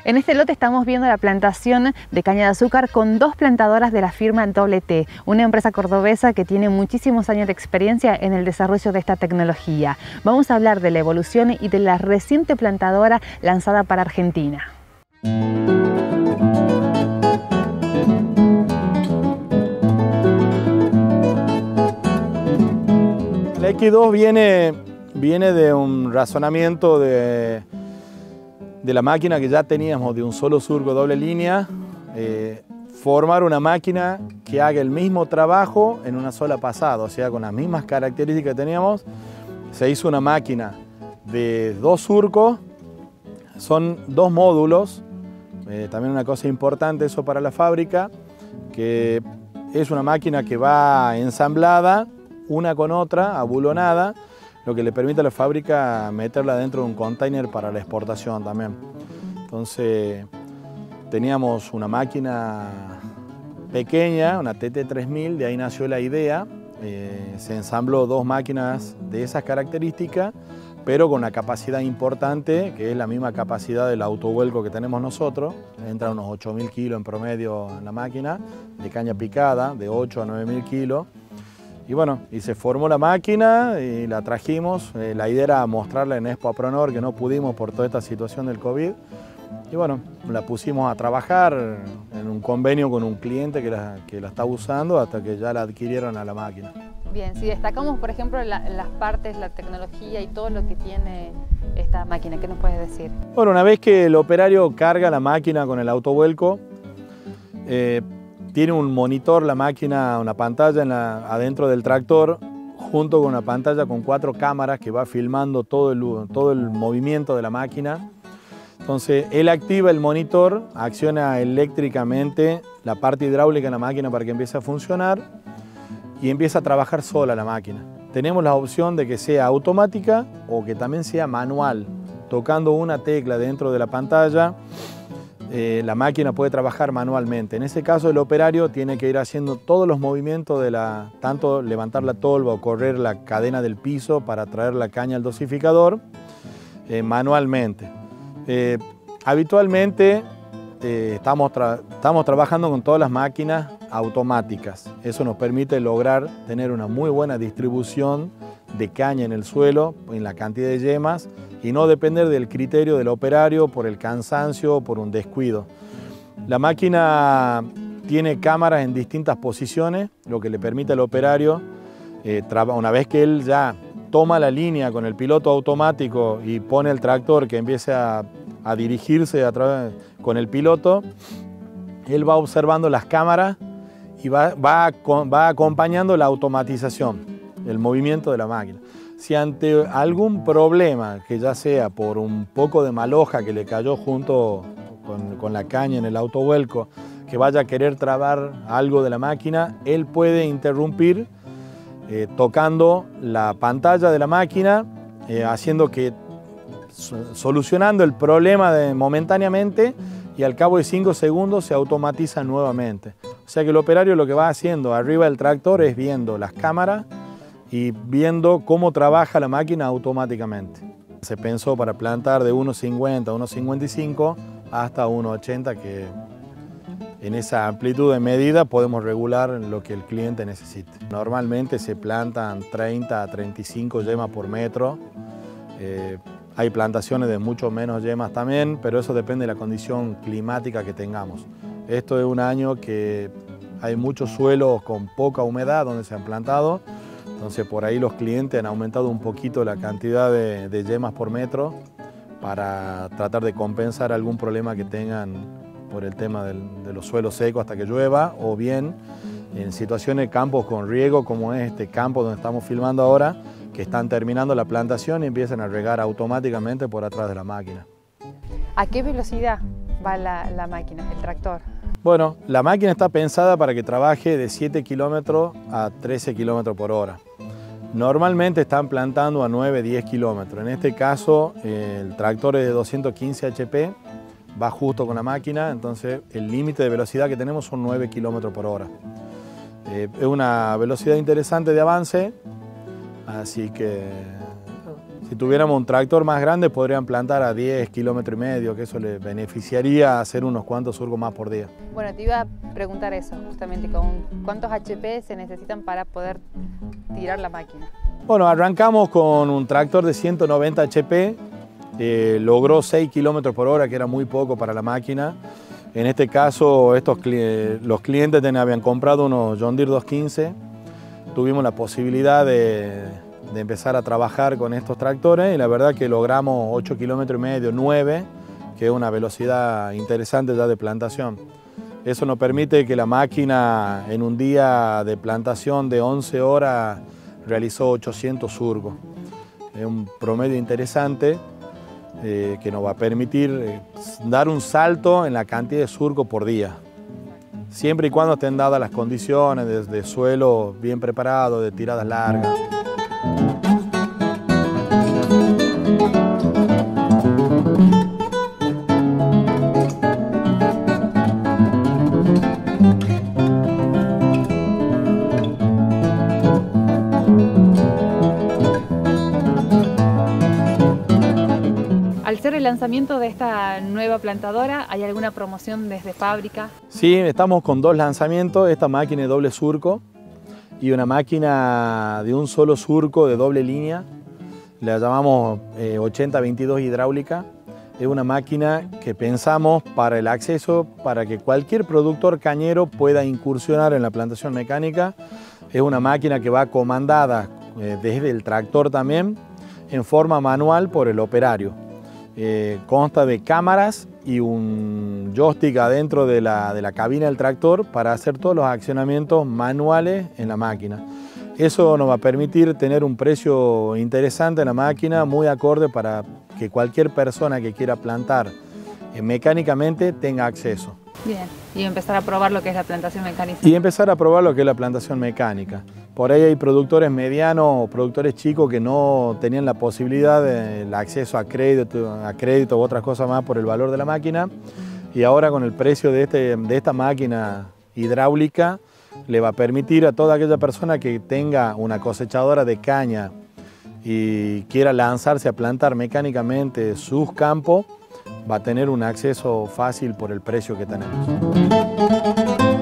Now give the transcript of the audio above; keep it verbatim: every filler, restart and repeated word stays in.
En este lote estamos viendo la plantación de caña de azúcar con dos plantadoras de la firma Doble T, una empresa cordobesa que tiene muchísimos años de experiencia en el desarrollo de esta tecnología. Vamos a hablar de la evolución y de la reciente plantadora lanzada para Argentina. La X dos viene, viene de un razonamiento de, de la máquina que ya teníamos de un solo surco doble línea, eh, formar una máquina que haga el mismo trabajo en una sola pasada, o sea, con las mismas características que teníamos. Se hizo una máquina de dos surcos, son dos módulos, eh, también una cosa importante eso para la fábrica, que es una máquina que va ensamblada una con otra, abulonada, lo que le permite a la fábrica meterla dentro de un container para la exportación también. Entonces teníamos una máquina pequeña, una T T tres mil, de ahí nació la idea. Eh, se ensambló dos máquinas de esas características, pero con una capacidad importante, que es la misma capacidad del autovuelco que tenemos nosotros. Entra unos ocho mil kilos en promedio en la máquina, de caña picada, de ocho a nueve mil kilos. Y bueno, y se formó la máquina y la trajimos. Eh, la idea era mostrarla en Expo Apronor, que no pudimos por toda esta situación del COVID. Y bueno, la pusimos a trabajar en un convenio con un cliente que la, que la está usando hasta que ya la adquirieron a la máquina. Bien, si destacamos, por ejemplo, la, las partes, la tecnología y todo lo que tiene esta máquina, ¿qué nos puedes decir? Bueno, una vez que el operario carga la máquina con el autovuelco, eh, tiene un monitor la máquina, una pantalla en la, adentro del tractor, junto con una pantalla con cuatro cámaras que va filmando todo el, todo el movimiento de la máquina. Entonces, él activa el monitor, acciona eléctricamente la parte hidráulica de la máquina para que empiece a funcionar y empieza a trabajar sola la máquina. Tenemos la opción de que sea automática o que también sea manual. Tocando una tecla dentro de la pantalla, eh, la máquina puede trabajar manualmente. En ese caso, el operario tiene que ir haciendo todos los movimientos de la, tanto levantar la tolva o correr la cadena del piso para traer la caña al dosificador, eh, manualmente. Eh, habitualmente eh, estamos, tra estamos trabajando con todas las máquinas automáticas. Eso nos permite lograr tener una muy buena distribución de caña en el suelo, en la cantidad de yemas, y no depender del criterio del operario por el cansancio o por un descuido. La máquina tiene cámaras en distintas posiciones, lo que le permite al operario, eh, una vez que él ya toma la línea con el piloto automático y pone el tractor que empiece a, a dirigirse a través, con el piloto, él va observando las cámaras y va, va, va acompañando la automatización, el movimiento de la máquina. Si ante algún problema, que ya sea por un poco de mal hoja que le cayó junto con, con la caña en el autovuelco, que vaya a querer trabar algo de la máquina, él puede interrumpir eh, tocando la pantalla de la máquina, eh, haciendo que, solucionando el problema de, momentáneamente, y al cabo de cinco segundos se automatiza nuevamente. O sea que el operario lo que va haciendo arriba del tractor es viendo las cámaras y viendo cómo trabaja la máquina automáticamente. Se pensó para plantar de uno cincuenta a uno cincuenta y cinco hasta uno ochenta, que en esa amplitud de medida podemos regular lo que el cliente necesite. Normalmente se plantan treinta a treinta y cinco yemas por metro. Eh, hay plantaciones de mucho menos yemas también, pero eso depende de la condición climática que tengamos. Esto es un año que hay muchos suelos con poca humedad donde se han plantado. Entonces por ahí los clientes han aumentado un poquito la cantidad de, de yemas por metro para tratar de compensar algún problema que tengan por el tema del, de los suelos secos hasta que llueva, o bien en situaciones de campos con riego como es este campo donde estamos filmando ahora, que están terminando la plantación y empiezan a regar automáticamente por atrás de la máquina. ¿A qué velocidad va la, la máquina, el tractor? Bueno, la máquina está pensada para que trabaje de siete kilómetros a trece kilómetros por hora. Normalmente están plantando a nueve a diez kilómetros. En este caso, eh, el tractor es de doscientos quince H P, va justo con la máquina, entonces el límite de velocidad que tenemos son nueve kilómetros por hora. Eh, es una velocidad interesante de avance, así que Si tuviéramos un tractor más grande podrían plantar a diez kilómetros y medio, que eso les beneficiaría hacer unos cuantos surcos más por día. Bueno, te iba a preguntar eso justamente, ¿con cuántos H P se necesitan para poder tirar la máquina? Bueno, arrancamos con un tractor de ciento noventa H P, eh, logró seis kilómetros por hora, que era muy poco para la máquina. En este caso, estos, los clientes habían comprado unos John Deere doscientos quince, tuvimos la posibilidad de de empezar a trabajar con estos tractores y la verdad que logramos ocho kilómetros y medio, nueve, que es una velocidad interesante ya de plantación. Eso nos permite que la máquina en un día de plantación de once horas realizó ochocientos surcos. Es un promedio interesante eh, que nos va a permitir eh, dar un salto en la cantidad de surcos por día. Siempre y cuando estén dadas las condiciones de, de suelo bien preparado, de tiradas largas. Al ser el lanzamiento de esta nueva plantadora, ¿hay alguna promoción desde fábrica? Sí, estamos con dos lanzamientos, esta máquina de doble surco y una máquina de un solo surco de doble línea, la llamamos eh, ochenta veintidós hidráulica. Es una máquina que pensamos para el acceso, para que cualquier productor cañero pueda incursionar en la plantación mecánica. Es una máquina que va comandada eh, desde el tractor también, en forma manual por el operario. Eh, consta de cámaras y un joystick adentro de la, de la cabina del tractor para hacer todos los accionamientos manuales en la máquina. Eso nos va a permitir tener un precio interesante en la máquina, muy acorde para que cualquier persona que quiera plantar eh, mecánicamente tenga acceso. Bien, y empezar a probar lo que es la plantación mecánica. Y empezar a probar lo que es la plantación mecánica. Por ahí hay productores medianos o productores chicos que no tenían la posibilidad del acceso a crédito, a crédito u otras cosas más por el valor de la máquina. Y ahora con el precio de, este, de esta máquina hidráulica le va a permitir a toda aquella persona que tenga una cosechadora de caña y quiera lanzarse a plantar mecánicamente sus campos, va a tener un acceso fácil por el precio que tenemos.